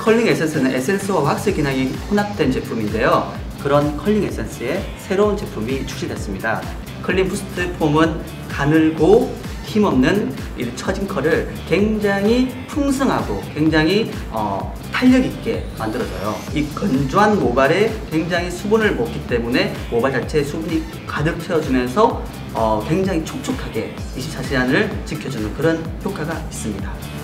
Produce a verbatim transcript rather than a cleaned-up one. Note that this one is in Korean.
컬링 에센스는 에센스와 왁스 기능이 혼합된 제품인데요. 그런 컬링 에센스의 새로운 제품이 출시됐습니다. 컬링 부스트 폼은 가늘고 힘없는 이 처진 컬을 굉장히 풍성하고 굉장히 어, 탄력있게 만들어져요. 이 건조한 모발에 굉장히 수분을 먹기 때문에 모발 자체에 수분이 가득 채워주면서 어, 굉장히 촉촉하게 이십사 시간을 지켜주는 그런 효과가 있습니다.